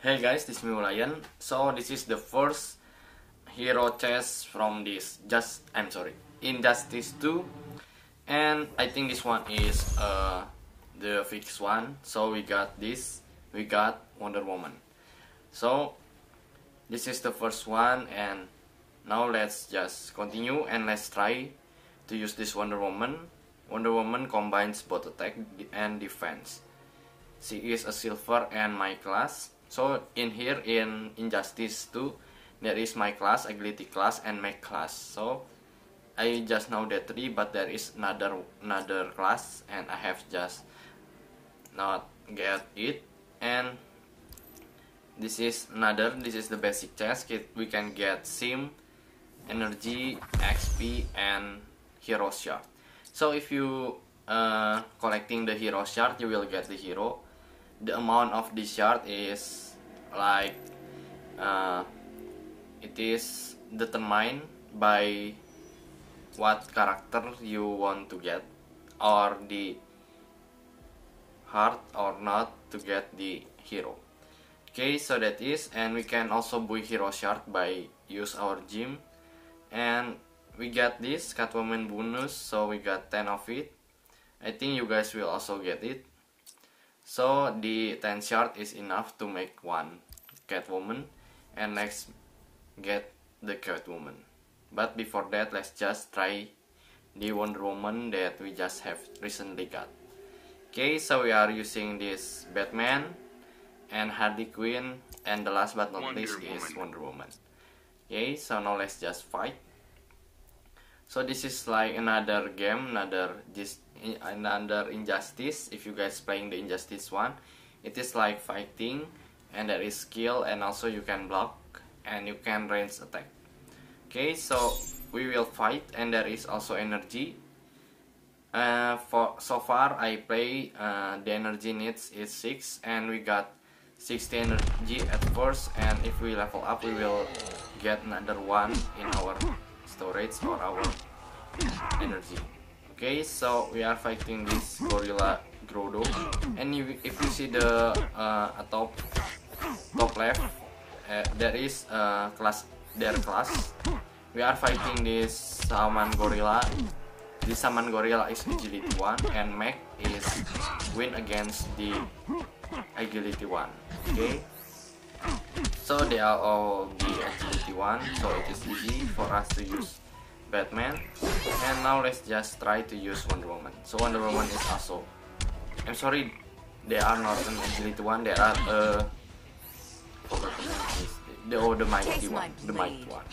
Hey guys, this is Lion. So this is the first hero chest from this Injustice 2, and I think this one is the fixed one. So we got Wonder Woman. So this is the first one, and now let's just continue and let's try to use this Wonder Woman. Wonder Woman combines both attack and defense. She is a silver and my class. So in here in Injustice 2, there is my class, agility class, and mech class. So I just know the three, but there is another class, and I have just not get it. And this is the basic chest. We can get sim, energy, XP, and hero shard. So if you collecting the hero shard, you will get the hero. The amount of this shard is like it is determined by what character you want to get, or the hard or not to get the hero. Okay, so that is, and we can also buy hero shard by use our gym, and we got this Catwoman bonus, so we got 10 of it. I think you guys will also get it. So the 10 shard is enough to make one Catwoman, and let's get the Catwoman. But before that, let's just try the Wonder Woman that we just have recently got. Okay, so we are using this Batman and Harley Quinn, and the last but not least is Wonder Woman. Okay, so now let's just fight. So this is like another game, another Injustice. If you guys playing the Injustice 1, it is like fighting, and there is skill, and also you can block and you can range attack. Okay, so we will fight, and there is also energy. For so far I play the energy needs is 6, and we got 60 energy at first, and if we level up we will get another one in our storage or our energy. Okay, so we are fighting this Gorilla Grodd, and if you see the top left, there is their class. We are fighting this Saman Gorilla. This Saman Gorilla is agility 1, and mech is win against the agility 1. Okay, so they are all the agility 1, so it is easy for us to use Batman. And now let's just try to use Wonder Woman. So Wonder Woman is also, I'm sorry, they are not an agility 1, they are the mighty one, the mighty one.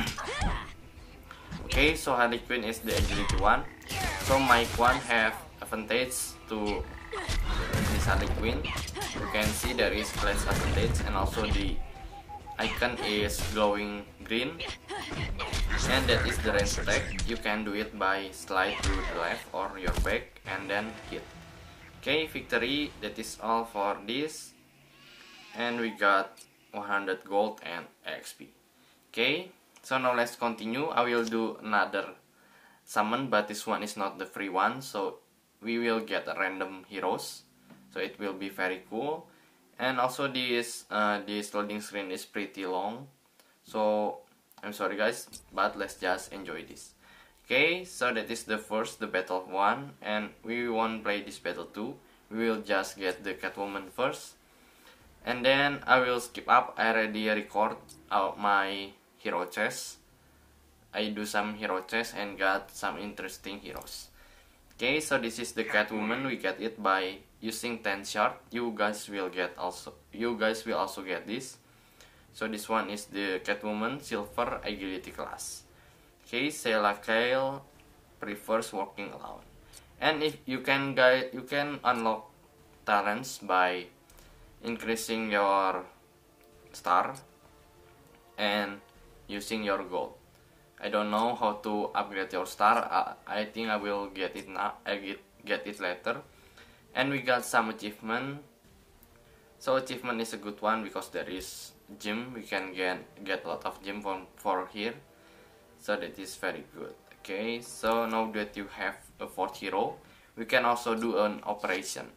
Okay, so Harley Quinn is the agility 1. So Mike 1 have advantage to this Harley Quinn. You can see there is flash advantage, and also the icon is glowing green, and that is the range attack. You can do it by slide to the left or your back and then hit. Okay, victory. That is all for this, and we got 100 gold and XP. Okay, so now let's continue. I will do another summon, but this one is not the free one, so we will get a random heroes, so it will be very cool. And also this loading screen is pretty long, so I'm sorry guys, but let's just enjoy this. Okay, so that is the battle 1, and we won't play this battle 2. We will just get the Catwoman first, and then I will skip up. I already record out my hero chest. I do some hero chest and got some interesting heroes. Okay, so this is the Catwoman. We get it by using 10 shard. You guys will also get this. So this one is the Catwoman silver agility class. Okay, Sheila Kale prefers working alone. And if you can unlock talents by increasing your star and using your gold. I don't know how to upgrade your star. I think I will get it now. Get it later. And we got some achievement. So achievement is a good one because there is gem. We can get a lot of gem for here. So that is very good. Okay, so now that you have a 4th hero, we can also do an operation.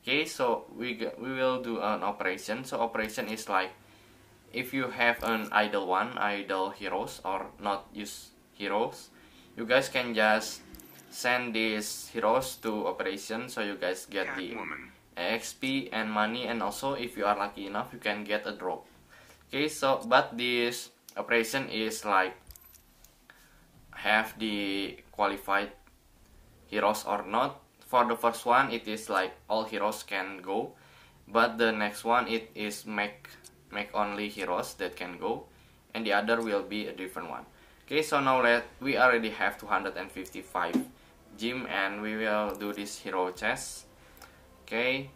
Okay, so we will do an operation. So operation is like, if you have an idle heroes or not use heroes, you guys can just send these heroes to operation, so you guys get the XP and money, and also if you are lucky enough you can get a drop. Okay, so but this operation is like have the qualified heroes or not. For the first one it is like all heroes can go, but the next one it is make only heroes that can go, and the other will be a different one. Okay, so now we already have 255 gem, and we will do this hero chest. Okay,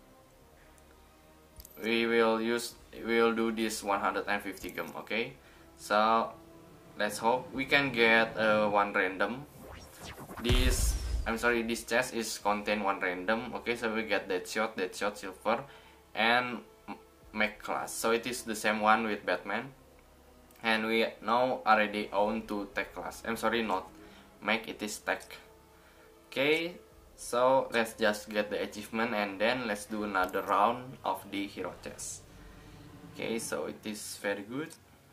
we will do this 150 gem. Okay, so let's hope we can get one random. This chest is contain one random. Okay, so we get Deadshot silver, and Mech class. So it is the same one with Batman, and we now already own to Tech class. I'm sorry, not Mech, it is Tech. Okay, so let's just get the achievement and then let's do another round of the hero chest. Okay, so it is very good.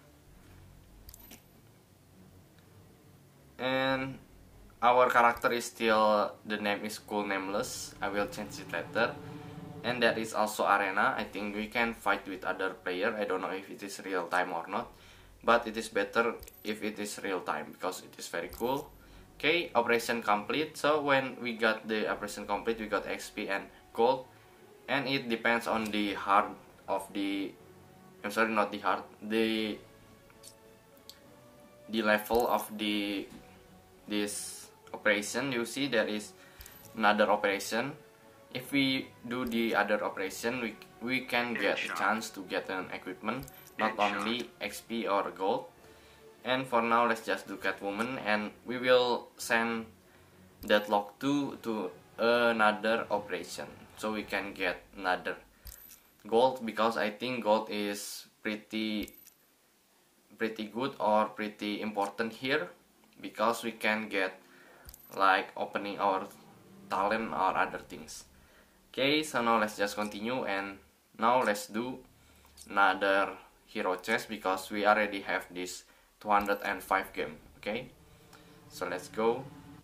And our character is still, the name is Cool Nameless. I will change it later. And that is also arena. I think we can fight with other player. I don't know if it is real time or not, but it is better if it is real time because it is very cool. Okay, operation complete. So when we got the operation complete, we got XP and gold, and it depends on the heart of the, I'm sorry, not the heart, the level of this operation. You see there is another operation. If we do the other operation, we can get a chance to get an equipment, not only XP or gold. And for now let's just do Catwoman, and we will send Deadlock 2 to another operation so we can get another gold, because I think gold is pretty good or pretty important here, because we can get like opening our talent or other things. Okay, so now let's just continue, and now let's do another hero chest because we already have this 205 game. Okay, so let's go.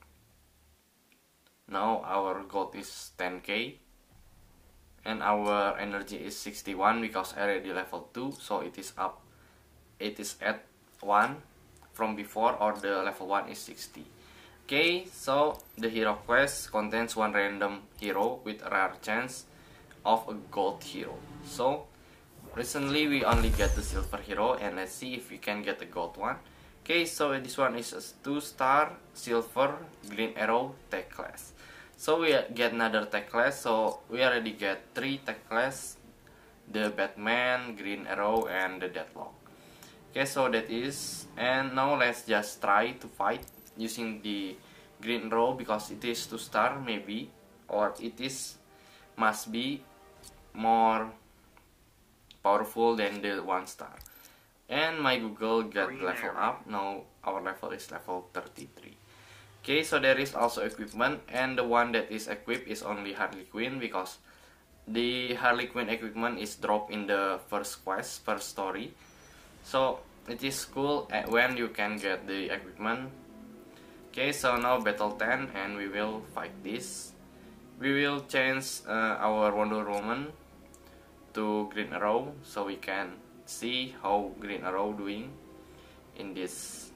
Now our gold is 10k and our energy is 61 because I already level 2, so it is up, it is at 1 from before, or the level 1 is 60. Okay, so the hero quest contains one random hero with a rare chance of a gold hero. So recently we only get the silver hero, and let's see if we can get the gold one. Okay, so this one is a 2-star silver Green Arrow tech class. So we get another tech class, so we already get 3 tech class, the Batman, Green Arrow, and the Deadlock. Okay, so that is, and now let's just try to fight using the Green Arrow because it is 2-star maybe, or it is must be more powerful than the 1-star. And my Google got level up. Now our level is level 33. Okay, so there is also equipment, and the one that is equipped is only Harley Quinn because the Harley Quinn equipment is dropped in the first quest, first story. So it is cool when you can get the equipment. Okay, so now battle 10, and we will fight this. We will change our Wonder Woman to Green Arrow so we can see how Green Arrow doing in this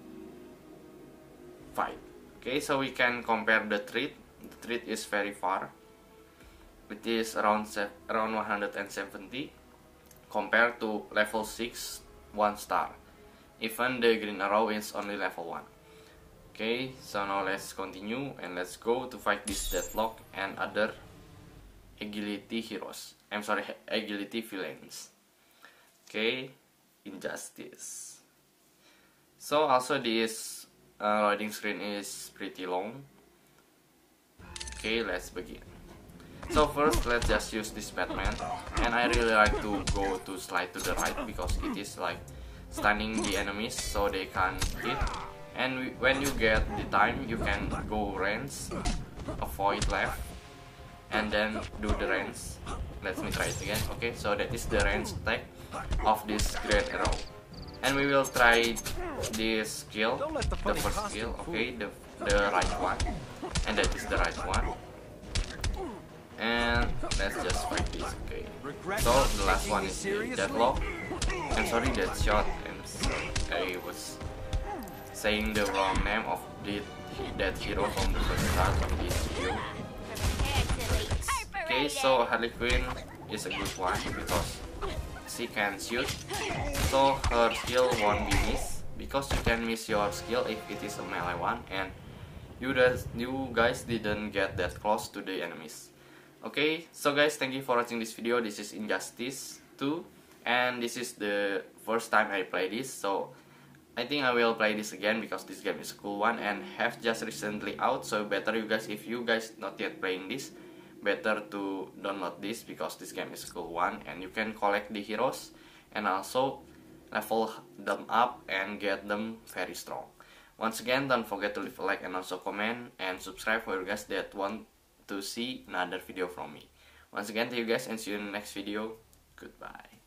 fight. Okay, so we can compare the threat. The threat is very far. It is around 170 compared to level 6 1-star. Even the Green Arrow is only level 1. Okay, so now let's continue and let's go to fight this Deadlock and other agility heroes. I'm sorry, agility villains. Okay, Injustice. So also this loading screen is pretty long. Okay, let's begin. So first let's just use this Batman, and I really like to go to slide to the right because it is like stunning the enemies so they can't hit. And when you get the time, you can go range, avoid left, and then do the range. Let me try it again. Okay, so that is the range attack of this great arrow. And we will try this skill, the first skill, okay, the right one, and that is the right one. And let's just fight this, okay. So the last one is the deadlock. I'm sorry that shot, I was saying the wrong name of that hero from the first start of this video. Okay, so Harley Quinn is a good one because she can shoot, so her skill won't be missed, because you can miss your skill if it is a melee one and you guys didn't get that close to the enemies. Okay, so guys, thank you for watching this video. This is Injustice 2 and this is the first time I play this, so I think I will play this again because this game is a cool one and have just recently out, so better you guys, if you guys not yet playing this, better to download this because this game is a cool one and you can collect the heroes and also level them up and get them very strong. Once again, don't forget to leave a like and also comment and subscribe for you guys that want to see another video from me. Once again, thank you guys and see you in the next video. Goodbye.